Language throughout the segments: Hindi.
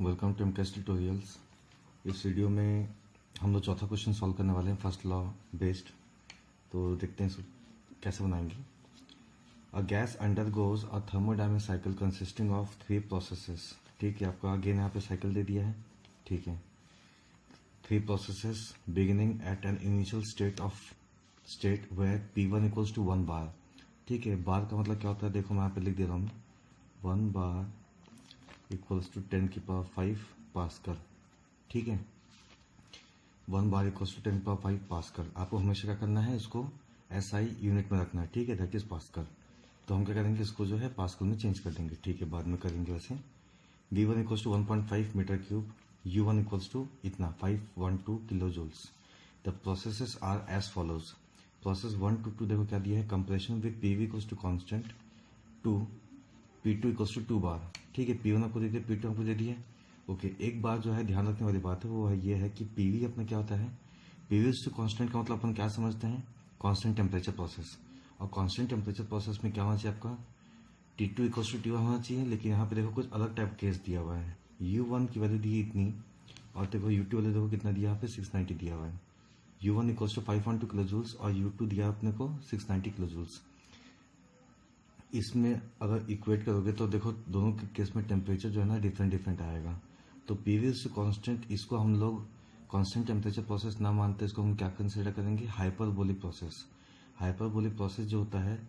Welcome to MKS tutorials. इस वीडियो में हम लोग चौथा क्वेश्चन सॉल्व करने वाले हैं फर्स्ट लॉ बेस्ड। तो देखते हैं कैसे बनाएंगे। A gas undergoes a thermodynamic cycle consisting of 3 processes. ठीक है, आपको अगेन यहाँ पे साइकिल दे दिया है। ठीक है, 3 processes beginning at an initial state where P1 equals to 1 bar. ठीक है, बार का मतलब क्या होता है, देखो मैं यहाँ पे लिख दे रहा हूँ 1 बार इक्वल्स टू 10 की पावर 5 पास्कल। ठीक है, 1 बार इक्वल्स टू 10 की पावर 5 पास्कल। आपको हमेशा क्या करना है, इसको SI यूनिट में रखना है। ठीक है, दैट इज पास्कल। तो हम क्या करेंगे, इसको जो है पास्कल में चेंज कर देंगे। ठीक है, बाद में करेंगे वैसे। V1 equals to 1.5 metre cube, U1 equals to इतना 512 kilo joules. The processes are as follows. Process 1 to 2 देखो क्या दिया है, compression with PV equals to constant to P2 equals to 2 bar. ठीक है, P1 आपको दे दिया, P2 आपको दे दिया। ओके, एक बात जो है ध्यान रखने वाली बात है वो है ये है कि PV अपना क्या होता है, PV टू कांस्टेंट का मतलब अपन क्या समझते हैं, कांस्टेंट टेम्परेचर प्रोसेस। और कांस्टेंट टेम्परेचर प्रोसेस में क्या होना चाहिए, आपका T2 इक्वल्स टू T1 होना चाहिए। लेकिन यहाँ पे देखो कुछ अलग टाइप केस दिया हुआ है। U1 की वैल्यू दी इतनी, और देखो U2 वैल्यू देखो कितना दिया, यहाँ पे 690 दिया हुआ है। U1 equals to 512 kilo joules और U2 दिया अपने को 690 किलो जूल्स। इसमें अगर इक्वेट करोगे तो देखो दोनों के केस में टेम्परेचर जो है ना डिफरेंट आएगा। तो PV से कांस्टेंट, इसको हम लोग कांस्टेंट टेम्परेचर प्रोसेस ना मानते, इसको हम क्या कंसिडर करेंगे, हाइपरबोलिक प्रोसेस। हाइपरबोलिक प्रोसेस जो होता है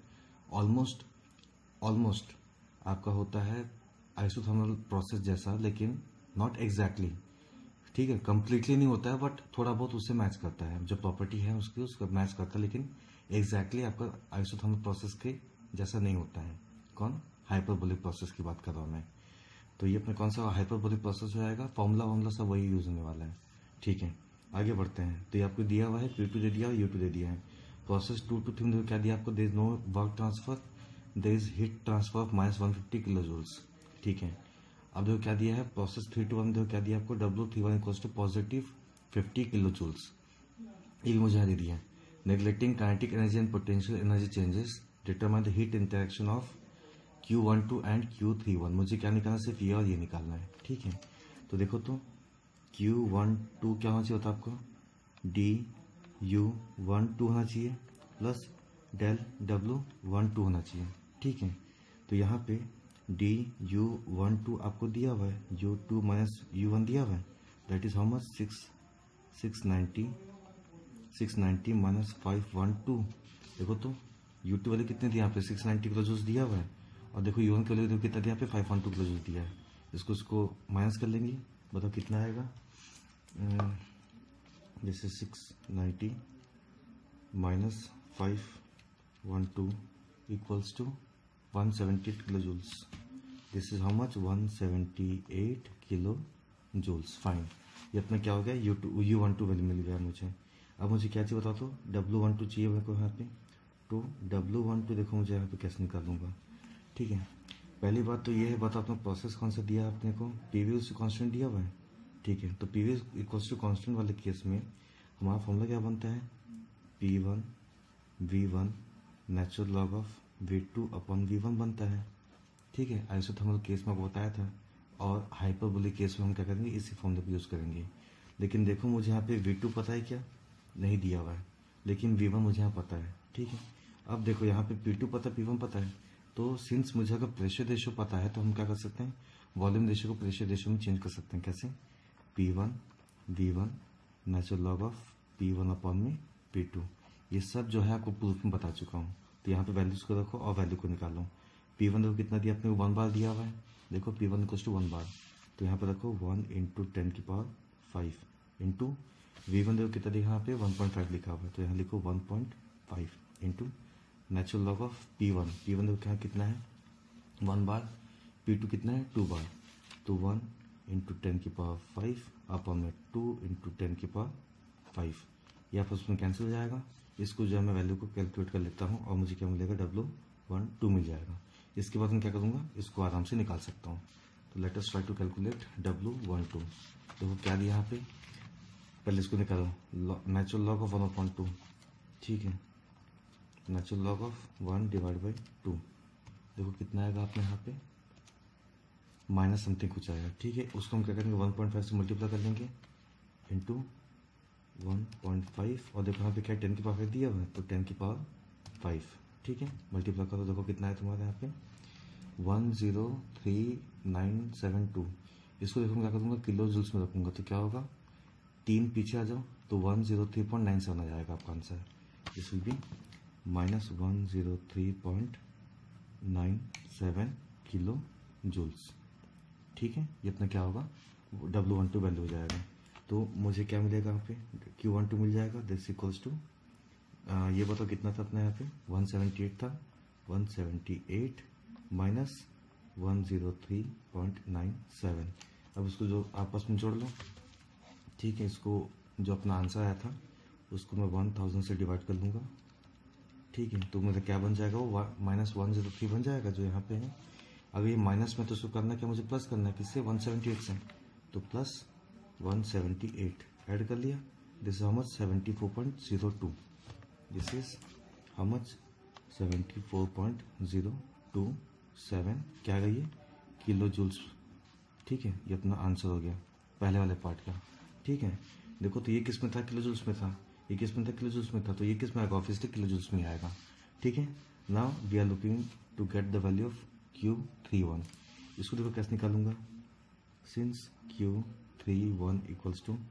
ऑलमोस्ट आपका होता है आइसोथर्मल प्रोसेस जैसा, लेकिन नॉट एग्जैक्टली। ठीक है, कंप्लीटली नहीं होता है बट थोड़ा बहुत उससे मैच करता है, जो प्रॉपर्टी है उसकी उसका मैच करता है, लेकिन एग्जैक्टली आपका आइसोथर्मल प्रोसेस के जैसा नहीं होता है। कौन, हाइपरबोलिक प्रोसेस की बात कर रहा हूँ मैं। तो ये अपने कौन सा हाइपरबोलिक प्रोसेस हो जाएगा, फॉर्मूला सब वही यूज होने वाला है। ठीक है, आगे बढ़ते हैं। तो ये आपको दिया हुआ है, P2 दे दिया और U2 दे दिया है। प्रोसेस 2 to 3 क्या दिया आपको, there is no work transfer, there is heat transfer of -150 kilo joules. ठीक है, अब देखो क्या दिया है, प्रोसेस 3 to 1 देखो क्या दिया आपको, W31 equals to positive 50 kilo joules. ये भी मुझे यहाँ दे दिया है। Neglecting kinetic energy and potential energy changes, determine the heat interaction of Q12 and Q31। मुझे क्या निकालना, सिर्फ ये और ये निकालना है। ठीक है, तो देखो तो Q12 क्या होना चाहिए होता आपको, DU12 होना चाहिए प्लस डेल W12 होना चाहिए। ठीक है, तो यहाँ पे DU12 आपको दिया हुआ है, U2 माइनस U1 दिया हुआ है, that is how much, 690 minus 512। देखो तो U2 वाले कितने दिया यहाँ पे, 690 किलो जूस दिया हुआ है, और देखो U1 के लिए कितना दिया यहाँ पे, 512 किलो जूस दिया है। इसको माइनस कर लेंगे, बताओ कितना आएगा। जैसे 690 minus 512 equals to 178 kilo joules. This is how much, 178 kilo joules. Fine, ये अपना क्या हो गया, U12 वैल्यू मिल गया मुझे। अब मुझे क्या चाहिए बताओ, तो W12 चाहिए मेरे को यहाँ पे। तो W12 देखो मुझे यहाँ पे कैसे निकालूंगा। ठीक है, पहली बात तो ये है, बताओ अपना प्रोसेस कौन सा दिया आपने को, PV उससे कांस्टेंट दिया हुआ है। ठीक है, तो PV इक्वल्स टू कांस्टेंट वाले केस में हमारा फॉर्मूला क्या बनता है, P1 V1 natural log of V2 upon V1 बनता है। ठीक है, आइसोथर्मल केस में आपको बताया था, और हाइपरबोलिक केस में हम क्या करेंगे, इसी फॉर्मूला को यूज करेंगे। लेकिन देखो मुझे यहाँ पे V2 पता है क्या, नहीं दिया हुआ है, लेकिन V1 मुझे यहाँ पता है। ठीक है, अब देखो यहाँ पे P2 पता, P1 पता है, तो सिंस मुझे अगर प्रेशर रेशो पता है तो हम क्या कर सकते हैं, वॉल्यूम रेशो को प्रेशर रेशो में चेंज कर सकते हैं। कैसे, P1 V1 natural log of P1 upon में P2। ये सब जो है आपको प्रूफ में बता चुका हूँ। तो यहाँ पे वैल्यूज को रखो और वैल्यू को निकालो। P1 देखो कितना दिया अपने को, 1 बार दिया हुआ है। देखो P1 इक्वल्स टू 1 बार, तो यहाँ पे रखो 1 इंटू 10 की पावर 5 इंटू V1 देखो कितना दिया, यहाँ पे 1.5 लिखा हुआ है, तो यहाँ लिखो 1.5 into natural log of P1 देखो क्या कितना है, 1 बार, P2 कितना है, 2 बार, तो 1 इंटू 10 की पावर 5 अपॉन में 2 इंटू 10 की पावर 5। या फिर उसमें कैंसिल हो जाएगा। इसको जो है मैं वैल्यू को कैलकुलेट कर लेता हूँ और मुझे क्या मिलेगा, W12 मिल जाएगा। इसके बाद मैं क्या करूँगा, इसको आराम से निकाल सकता हूँ। तो let us try to calculate W12। देखो क्या दिया यहाँ पे, पहले इसको निकालो, नेचुरल लॉग ऑफ 1/2। ठीक है, natural log of 1 divide by 2, देखो कितना आएगा आपने यहाँ पे, माइनस समथिंग कुछ आएगा, ठीक है। उसको हम क्या करेंगे 1.5 से मल्टीप्लाई कर लेंगे इंटू 1.5, और देखो यहाँ पे क्या 10 की पावर दिया हुआ है, तो 10 की पावर 5, ठीक है। मल्टीप्लाई करो, देखो कितना है तुम्हारे यहाँ पे 103.972। इसको देखो मैं क्या करूँगा किलो जूल्स में रखूँगा, तो क्या होगा 3 पीछे आ जाओ तो 103.97 आ जाएगा आपका answer. This will be -103.97 kilo joules, ठीक है। ये अपना क्या होगा W12 वैल्यू हो जाएगा। तो मुझे क्या मिलेगा यहाँ पे Q12 मिल जाएगा। दिस इक्वल्स टू ये बताओ कितना था अपना यहाँ पे 178 था, 178 माइनस 103.97। अब उसको जो आपस में जोड़ लो, ठीक है। इसको जो अपना आंसर आया था उसको मैं 1000 से डिवाइड कर लूँगा, ठीक है। तो मेरा क्या बन जाएगा वो -103 बन जाएगा जो यहाँ पे है। अगर ये माइनस में तो उसको करना क्या मुझे प्लस करना है, किससे 178 से, तो प्लस 178 ऐड कर लिया। This is how much 74.02, this is how much 74.027 क्या है ये किलो जूल्स, ठीक है। ये अपना आंसर हो गया पहले वाले पार्ट का, ठीक है। देखो तो ये किस में था किलो जूल्स में था, ये किस में था किलो जूल्स में था, तो ये किस में आएगा ऑब्वियसली किलो जूल्स में आएगा, ठीक है। Now we are looking to get the value of Q31। इसको देखो कैसे निकालूंगा, since Q31 equals to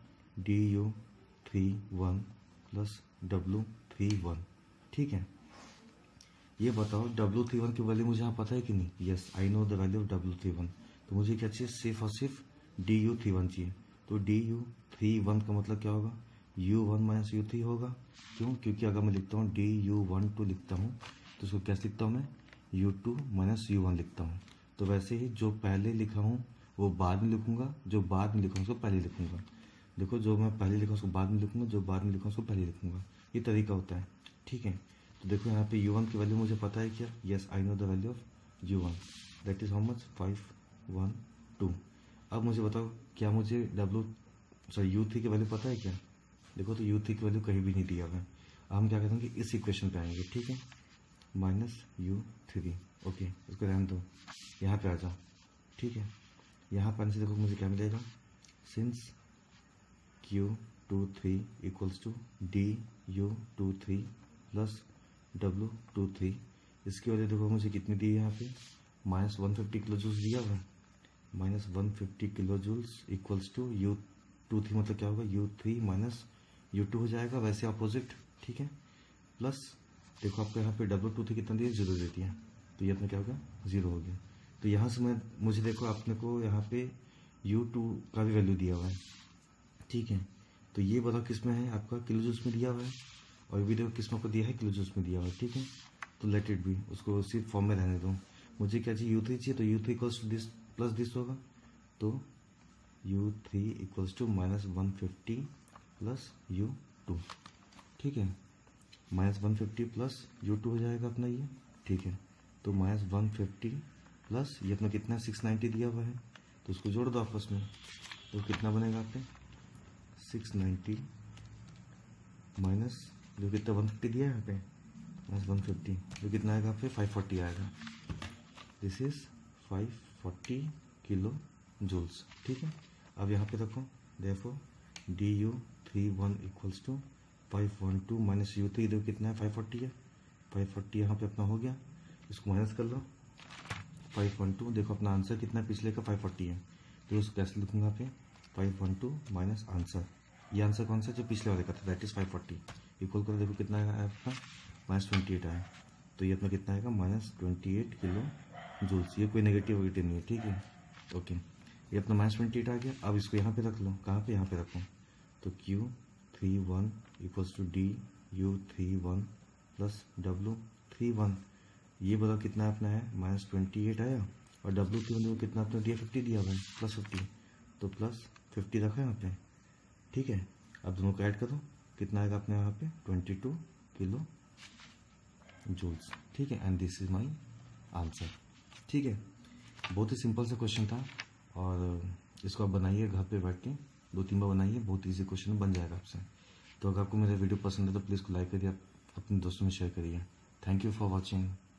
DU31 plus W31, ठीक है। ये बताओ W31 की वैल्यू मुझे यहाँ पता है कि नहीं, yes I know the value of W31। तो मुझे क्या चाहिए सिर्फ और सिर्फ DU31 चाहिए। तो DU31 का मतलब क्या होगा U1 माइनस U3 होगा, क्यों, क्योंकि अगर मैं लिखता हूँ DU12 लिखता हूँ तो उसको कैसे लिखता हूँ मैं U2 माइनस U1 लिखता हूँ। तो वैसे ही जो पहले लिखा हूँ वो बाद में लिखूंगा, जो बाद में लिखूंगा उसको पहले लिखूंगा। देखो जो मैं पहले लिखा उसको बाद में लिखूंगा, जो बाद में लिखा उसको पहले लिखूंगा, ये तरीका होता है, ठीक है। तो देखो यहाँ पे U1 की वैल्यू मुझे पता है क्या, yes I know the value of U1 that is how much 512। अब मुझे बताओ क्या मुझे U3 की वैल्यू पता है क्या, देखो तो U3 की वैल्यू कहीं भी नहीं दिया हुआ है। हम क्या करेंगे इस इक्वेशन पे आएंगे, ठीक है, -U3, ओके। इसको रहने दो, यहाँ पे आ जाओ, ठीक है। यहाँ पर आने से देखो मुझे क्या मिलेगा, since Q23 equals to DU23 plus W23, इसकी वजह देखो मुझे कितनी दी है यहाँ पे -150 किलो जूल्स दिया हुआ है, -150 kilo joules equals to U23 मतलब क्या होगा U3 माइनस U2 हो जाएगा, वैसे अपोजिट, ठीक है। प्लस देखो आपको यहाँ पे W23 कितना दिया 0 दे दिया, तो ये अपना क्या होगा 0 हो गया। तो यहाँ से मुझे देखो आपने को यहाँ पे U2 का भी वैल्यू दिया हुआ है, ठीक है। तो ये बताओ किस में है आपका किलो जूल्स में दिया हुआ है, और ये भी देखो किस में आपको दिया है किलो जूल्स में दिया हुआ है, ठीक है। तो लेट इट बी, उसको सिर्फ फॉर्म में रहने दो। मुझे क्या चाहिए U3 चाहिए, तो U3 equals to this plus this होगा, तो U3 equals to -150 plus U2, ठीक है। -150 प्लस U2 हो जाएगा अपना ये, ठीक है। तो -150 प्लस ये अपना कितना 690 दिया हुआ है, तो उसको जोड़ दो आपस में, तो कितना बनेगा आपने 690 माइनस जो कितना 150 दिया है यहाँ पे -150, जो कितना आएगा आपके 540 आएगा। दिस इज 540 किलो जूल्स, ठीक है। अब यहाँ पे रखो, therefore DU31 equals to 512 minus U3 देखो कितना है 540 है, 540 यहाँ पे अपना हो गया, इसको माइनस कर लो 512, देखो अपना आंसर कितना है पिछले का 540 है, तो उसको कैसे लिखूंगा यहाँ पे 512 माइनस आंसर, ये आंसर कौन सा जो पिछले वाले का था दैट इज 540, इक्वल करो देखो कितना आएगा आपका -28 आया, तो ये अपना कितना आएगा -28 किलो जूल्स। ये कोई नेगेटिव नहीं है, ठीक है, ओके। ये अपना -28 आ गया। अब इसको यहाँ पे रख लो, कहाँ पे यहाँ पे रखो, तो Q31 equals to DU31 plus W31, ये बताओ कितना अपना है -28 आया, और W31 को कितना अपना दिया 50 दिया हुआ है +50, तो +50 रखा है यहाँ पे, ठीक है। अब दोनों को ऐड करो, कितना आएगा अपने यहाँ पे 22 किलो जूल्स, ठीक है। And this is my answer, ठीक है। बहुत ही सिंपल सा क्वेश्चन था, और इसको आप बनाइए घर पे बैठ के 2-3 बार बनाइए, बहुत ईजी क्वेश्चन बन जाएगा आपसे। तो अगर आपको मेरा वीडियो पसंद है तो प्लीज़ को लाइक करिए, अपने दोस्तों में शेयर करिए। Thank you for watching.